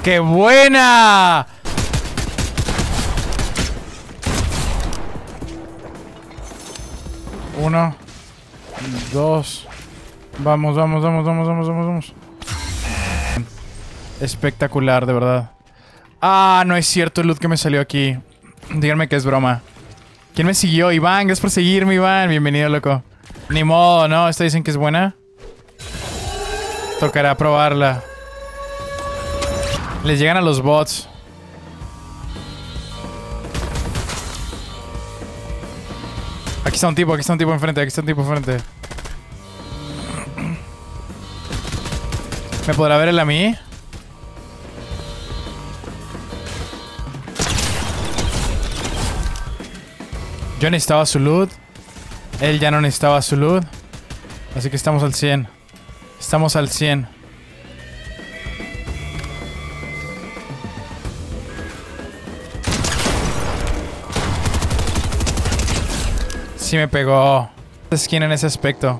¡Qué buena! Uno, dos. Vamos, vamos, vamos, vamos, vamos, vamos, vamos. Espectacular, de verdad. Ah, no es cierto el loot que me salió aquí. Díganme que es broma. ¿Quién me siguió? Iván, gracias por seguirme, Iván. Bienvenido, loco. Ni modo, ¿no? ¿Esta dicen que es buena? Tocará probarla. Les llegan a los bots. Aquí está un tipo enfrente, aquí está un tipo enfrente. ¿Me podrá ver él a mí? Yo necesitaba su loot. Él ya no necesitaba su loot. Así que estamos al 100. Estamos al 100. Sí me pegó. Skin en ese aspecto.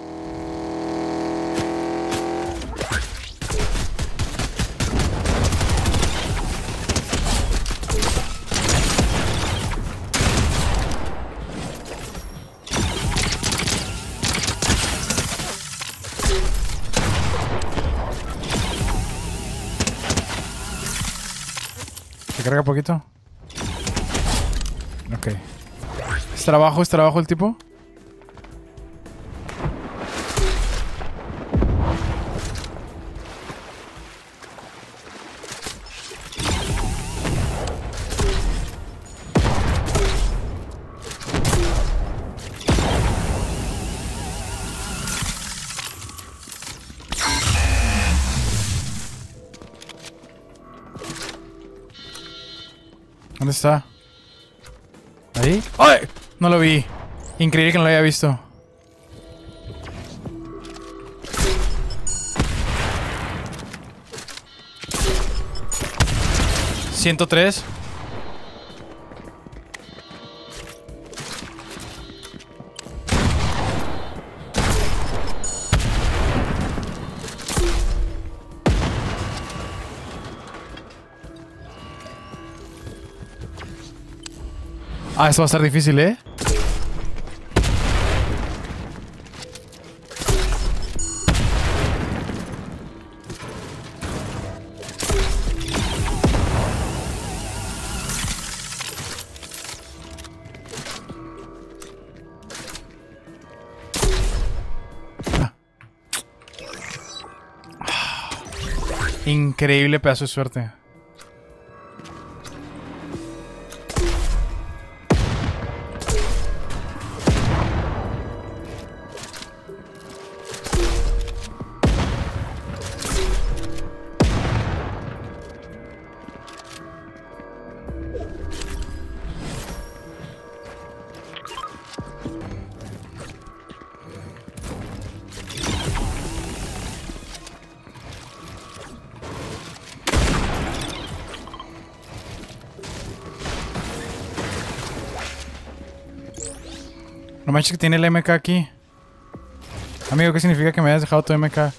¿Se carga poquito? Ok. ¿Está abajo el tipo? ¿Dónde está? ¿Ahí? ¡Ay! No lo vi. Increíble que no lo haya visto. ¿103? Ah, esto va a estar difícil, ¿eh? Increíble pedazo de suerte. No manches que tiene el MK aquí. Amigo, ¿qué significa que me hayas dejado tu MK?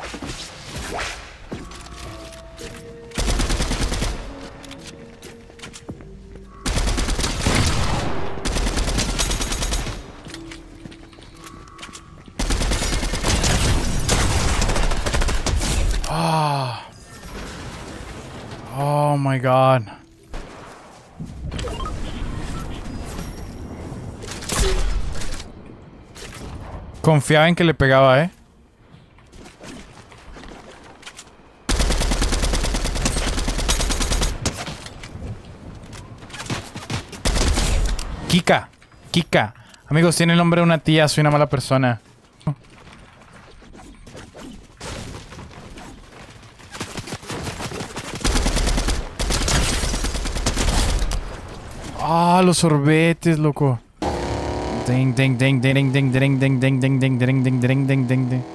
Ah. Oh my god. Confiaba en que le pegaba, ¿eh? Kika. Kika. Amigos, tiene el nombre de una tía. Soy una mala persona. Ah, los sorbetes, loco. Ding ding ding ding ding ding ding ding ding ding ding ding ding ding ding ding.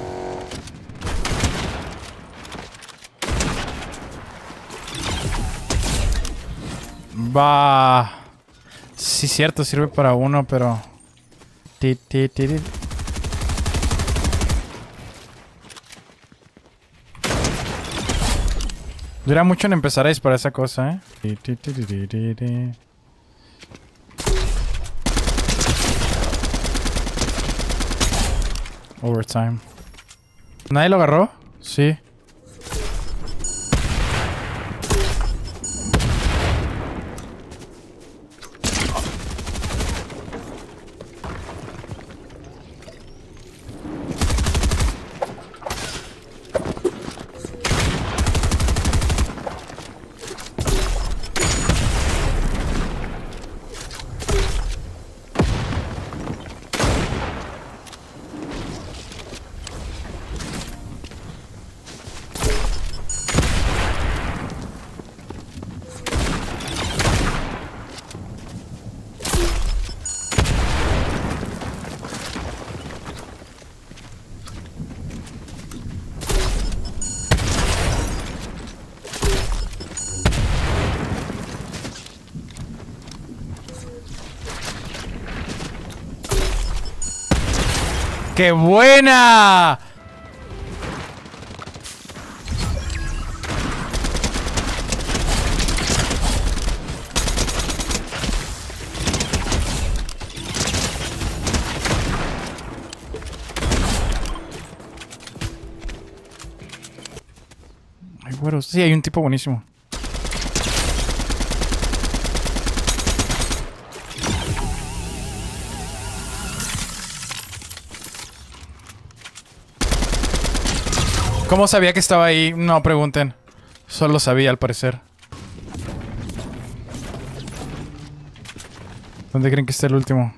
Va. Sí, cierto, sirve para uno, pero. Dura mucho en empezar a disparar esa cosa, ¿eh? Overtime. ¿Nadie lo agarró? Sí. ¡Qué buena! Ay, güeros. Sí, hay un tipo buenísimo. ¿Cómo sabía que estaba ahí? No pregunten. Solo sabía, al parecer. ¿Dónde creen que está el último?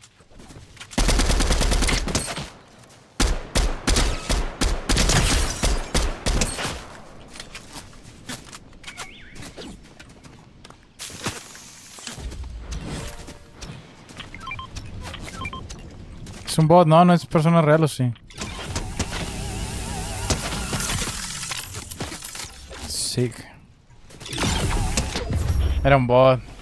¿Es un bot? No, no es persona real, ¿o sí? Sick. Era un bot.